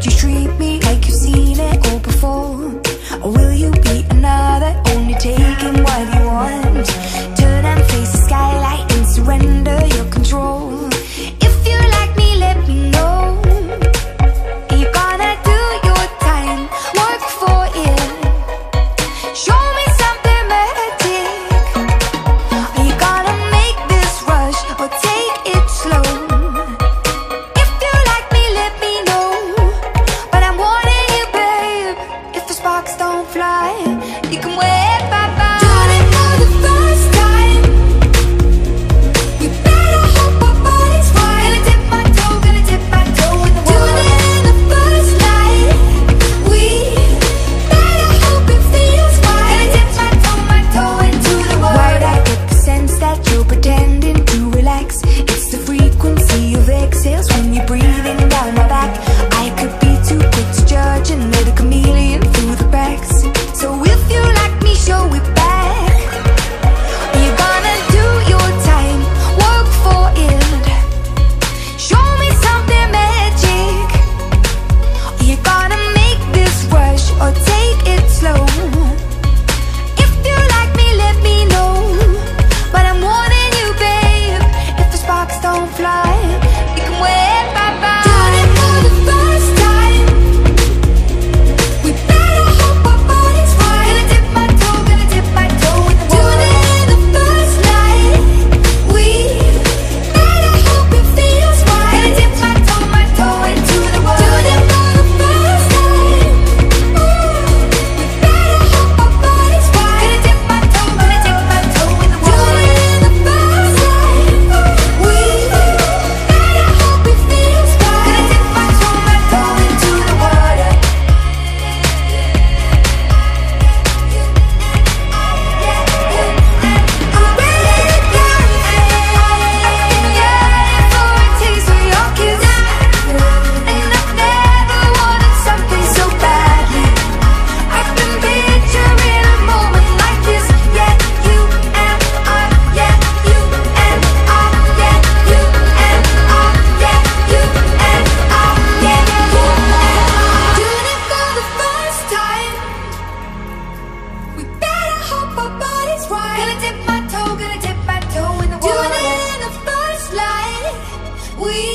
Would you treat me like you've seen it all before? Or will you be another, only taking what you want? Turn and face the skylight and surrender your control. If you like me, let me know. You're gonna do your time, work for it. Show me something magic. Are you gonna make this rush or take it slow? If you like me, let me know. But I'm warning you, babe, if the sparks don't fly, you can wait, bye-bye. Doing it for the first time. You better hope our bodies right. Gonna dip my toe, gonna dip my toe in the water. Doing it in the first night. We better hope it feels right. Gonna dip my toe into the water. Why'd I get the sense that you're pretending to relax? It's the frequency of exhales when you're breathing down my back. I could be too quick to judge and let a chameleon through the cracks. So if you like me, show it back. You're gonna do your time, work for it. Show me something magic. You're gonna make this rush or take it slow. If you like me, let me know. But I'm warning you, babe, if the sparks don't fly, you can wait, bye-bye. Doing it for the first time. We better hope our bodies right. Gonna dip my toe in the water. Doing it in the first night. We better hope it feels right. Gonna dip my toe into the water. Doing it for the first time. We better hope our bodies right. Gonna dip my toe in the water. Doing it in the first night. We better hope it feels right. Gonna dip my toe into the water. We